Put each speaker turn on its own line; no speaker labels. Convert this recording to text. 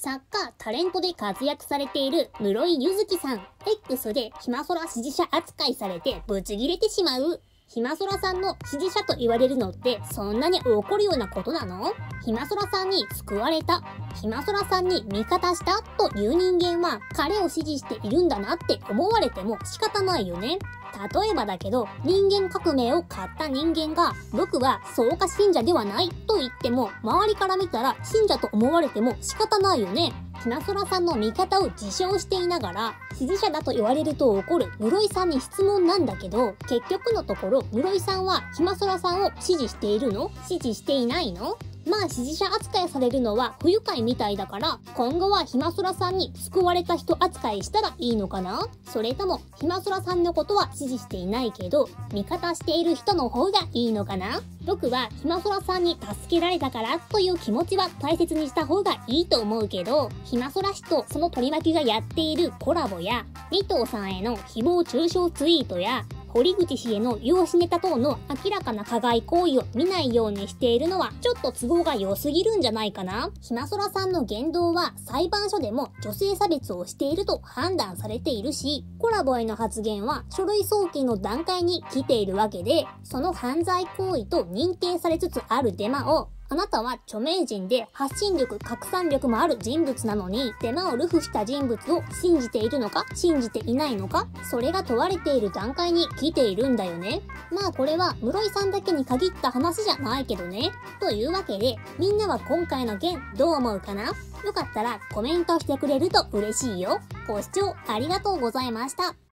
作家、タレントで活躍されている室井佑月さん。X でひまそら支持者扱いされてブチギレてしまう。ひまそらさんの支持者と言われるのってそんなに怒るようなことなの？ひまそらさんに救われた、ひまそらさんに味方したという人間は彼を支持しているんだなって思われても仕方ないよね。例えばだけど、人間革命を買った人間が僕は草加信者ではないと言っても、周りから見たら信者と思われても仕方ないよね。ひまそらさんの味方を自称していながら支持者だと言われると怒る室井さんに質問なんだけど、結局のところ室井さんはひまそらさんを支持しているの？支持していないの？まあ支持者扱いされるのは不愉快みたいだから、今後はひまそらさんに救われた人扱いしたらいいのかな？それともひまそらさんのことは支持していないけど味方している人の方がいいのかな？僕はひまそらさんに助けられたからという気持ちは大切にした方がいいと思うけど、ひまそら氏とその取り巻きがやっているコラボや二藤さんへの誹謗中傷ツイートや堀口氏への養子ネタ等の明らかな加害行為を見ないようにしているのはちょっと都合が良すぎるんじゃないかな。ひまそらさんの言動は裁判所でも女性差別をしていると判断されているし、コラボへの発言は書類送検の段階に来ているわけで、その犯罪行為と認定されつつあるデマを、あなたは著名人で発信力、拡散力もある人物なのに、デマを流布した人物を信じているのか、信じていないのか、それが問われている段階に来ているんだよね。まあこれは室井さんだけに限った話じゃないけどね。というわけで、みんなは今回の件どう思うかな？よかったらコメントしてくれると嬉しいよ。ご視聴ありがとうございました。